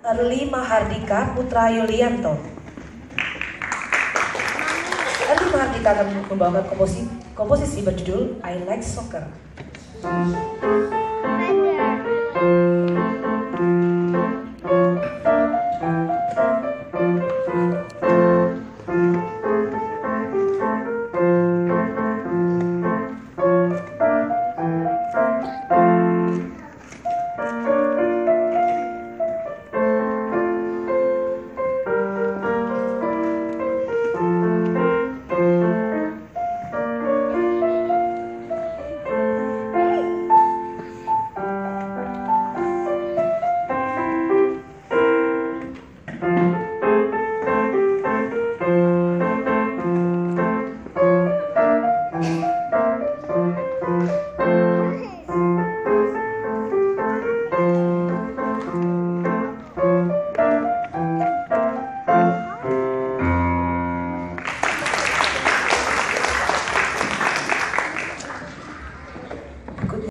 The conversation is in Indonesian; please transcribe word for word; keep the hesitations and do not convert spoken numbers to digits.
Arli Mahardika Putra Yulianto. Arli Mahardika akan membawakan komposisi, komposisi berjudul I Like Soccer.